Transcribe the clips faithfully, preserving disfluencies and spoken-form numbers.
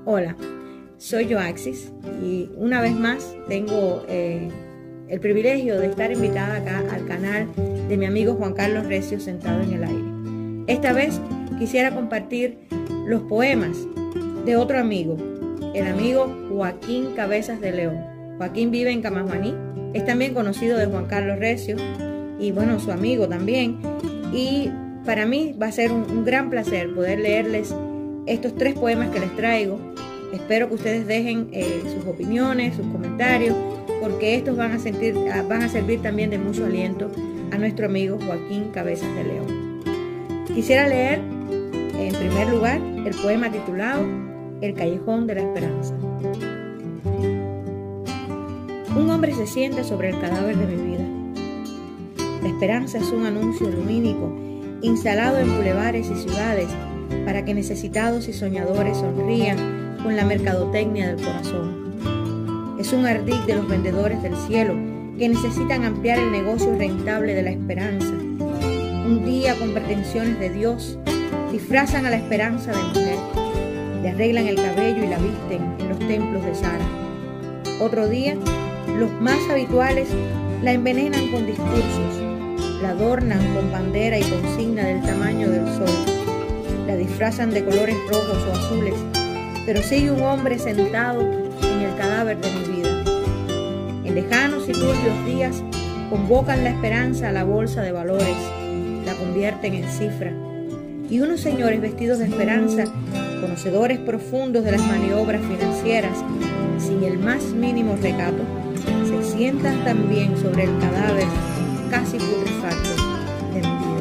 Hola, soy Joaxis y una vez más tengo eh, el privilegio de estar invitada acá al canal de mi amigo Juan Carlos Recio, Sentado en el Aire. Esta vez quisiera compartir los poemas de otro amigo, el amigo Joaquín Cabezas de León. Joaquín vive en Camajuaní, es también conocido de Juan Carlos Recio y bueno, su amigo también. Y para mí va a ser un, un gran placer poder leerles estos tres poemas que les traigo. Espero que ustedes dejen eh, sus opiniones, sus comentarios, porque estos van a, sentir, van a servir también de mucho aliento a nuestro amigo Joaquín Cabezas de León. Quisiera leer, en primer lugar, el poema titulado El Callejón de la Esperanza. Un hombre se sienta sobre el cadáver de mi vida. La esperanza es un anuncio lumínico instalado en bulevares y ciudades para que necesitados y soñadores sonrían con la mercadotecnia del corazón. Es un ardid de los vendedores del cielo que necesitan ampliar el negocio rentable de la esperanza. Un día, con pretensiones de Dios, disfrazan a la esperanza de mujer, le arreglan el cabello y la visten en los templos de Sara. Otro día, los más habituales la envenenan con discursos, la adornan con bandera y consigna del tamaño del sol, la disfrazan de colores rojos o azules, pero sigue un hombre sentado en el cadáver de mi vida. En lejanos y turbios días convocan la esperanza a la bolsa de valores, la convierten en cifra, y unos señores vestidos de esperanza, conocedores profundos de las maniobras financieras, sin el más mínimo recato, se sientan también sobre el cadáver casi putrefacto de mi vida.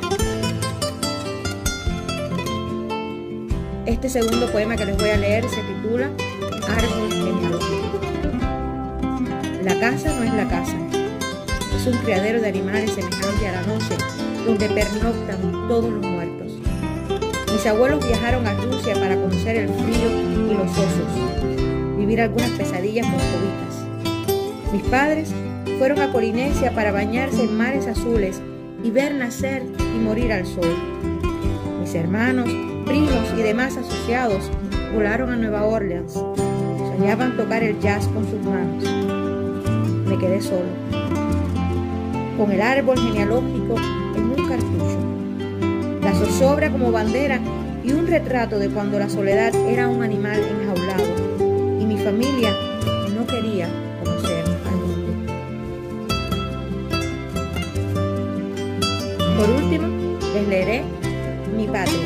Este segundo poema que les voy a leer se titula Árbol genealógico. La casa no es la casa, es un criadero de animales semejante a la noche, donde pernoctan todos los muertos. Mis abuelos viajaron a Rusia para conocer el frío y los osos, vivir algunas pesadillas moscovitas. Mis padres fueron a Polinesia para bañarse en mares azules y ver nacer y morir al sol. Mis hermanos, primos y demás asociados volaron a Nueva Orleans. Soñaban tocar el jazz con sus manos. Me quedé solo, con el árbol genealógico en un cartucho, la zozobra como bandera y un retrato de cuando la soledad era un animal enjaulado y mi familia no quería conocer al mundo. Por último, les leeré Mi patria.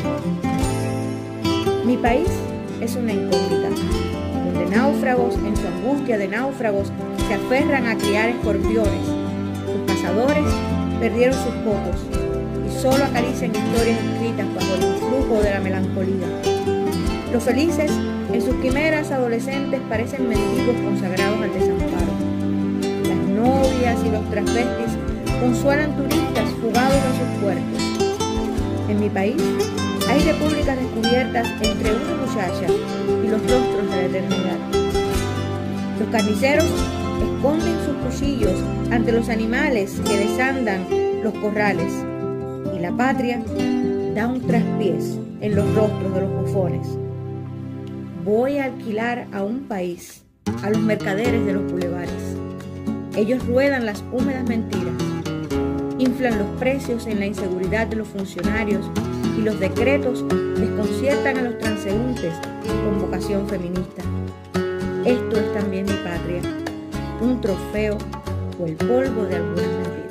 Mi país es una incógnita, donde náufragos en su angustia de náufragos se aferran a criar escorpiones. Sus cazadores perdieron sus pocos y solo acarician historias escritas bajo el influjo de la melancolía. Los felices, en sus quimeras adolescentes, parecen mendigos consagrados al desamparo. Las novias y los transvestis consuelan turistas fugados a sus puertos. En mi país hay repúblicas descubiertas entre una muchacha y los rostros de la eternidad. Los carniceros esconden sus cuchillos ante los animales que desandan los corrales y la patria da un traspiés en los rostros de los bufones. Voy a alquilar a un país, a los mercaderes de los bulevares. Ellos ruedan las húmedas mentiras, inflan los precios en la inseguridad de los funcionarios y los decretos desconciertan a los transeúntes con vocación feminista. Esto es también mi patria, un trofeo o el polvo de algunas mentiras.